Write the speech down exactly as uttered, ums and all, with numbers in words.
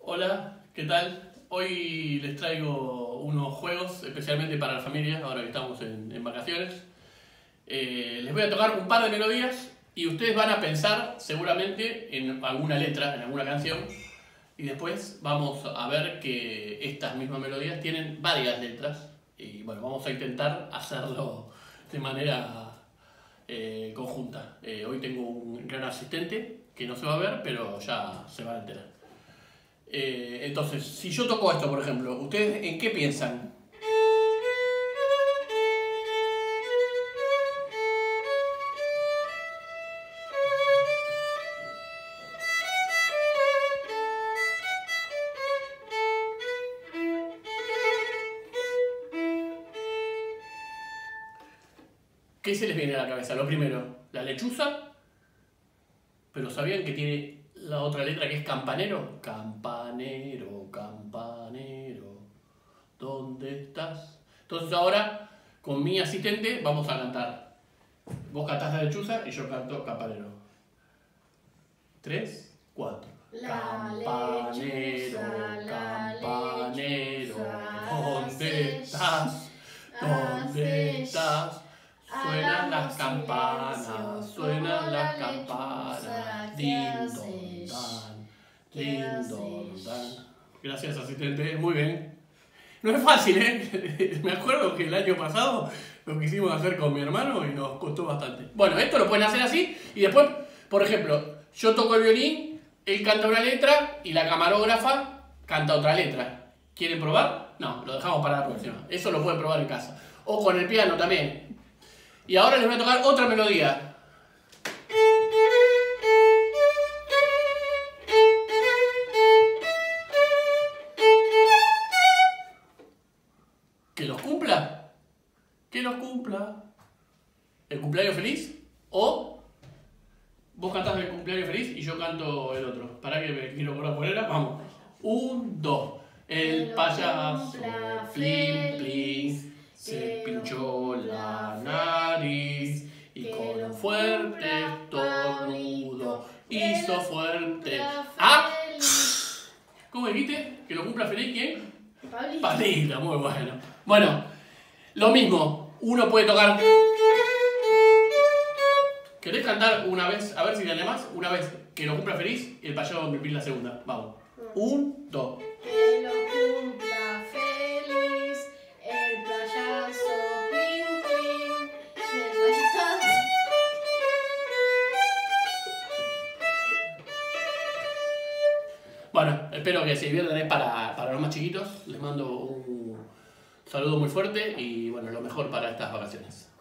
Hola, ¿qué tal? Hoy les traigo unos juegos especialmente para la familia, ahora que estamos en, en vacaciones. Eh, les voy a tocar un par de melodías y ustedes van a pensar seguramente en alguna letra, en alguna canción. Y después vamos a ver que estas mismas melodías tienen varias letras. Y bueno, vamos a intentar hacerlo de manera eh, conjunta. Eh, hoy tengo un gran asistente que no se va a ver, pero ya se va a enterar. Eh, entonces, si yo toco esto, por ejemplo, ¿ustedes en qué piensan? ¿Qué se les viene a la cabeza? Lo primero, la lechuza, pero ¿sabían que tiene la otra letra que es campanero? Campanero, campanero, ¿dónde estás? Entonces ahora, con mi asistente, vamos a cantar. Vos cantás la lechuza y yo canto campanero. Tres, cuatro. Campanero, campanero, ¿dónde estás? ¿Dónde estás? Suenan las campanas, suenan las campanas. Din don dan, din don dan. Gracias, asistente, muy bien. No es fácil, ¿eh? Me acuerdo que el año pasado lo quisimos hacer con mi hermano y nos costó bastante. Bueno, esto lo pueden hacer así y después, por ejemplo, yo toco el violín, él canta una letra y la camarógrafa canta otra letra. ¿Quieren probar? No, lo dejamos para la próxima. Eso lo pueden probar en casa. O con el piano también. Y ahora les voy a tocar otra melodía. ¿Que los cumpla? Que los cumpla. ¿El cumpleaños feliz? O vos cantás el cumpleaños feliz y yo canto el otro. Para que me quiero acordar cuál era. Vamos. Un, dos. El payaso, plin, plin, se pinchó la nariz y con un fuerte estornudo hizo fuerte. ¡Ah! ¿Cómo dijiste? ¿Que lo cumpla feliz quién? Pablito. Pablito, muy bueno. Bueno, lo mismo. Uno puede tocar. ¿Querés cantar una vez? A ver si te animás. Una vez que lo cumpla feliz y el payaso me pide la segunda. Vamos. Un, dos. Que lo cumpla feliz el payaso Plin Plin. El payaso. Bueno, espero que se diviertan. Es para, para los más chiquitos. Les mando un saludo muy fuerte y bueno, lo mejor para estas vacaciones.